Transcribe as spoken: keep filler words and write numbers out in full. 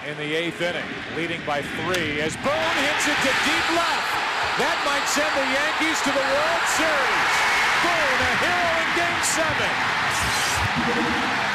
in the eighth inning, leading by three as Boone hits it to deep left. That might send the Yankees to the World Series. Boone, a hero in Game seven.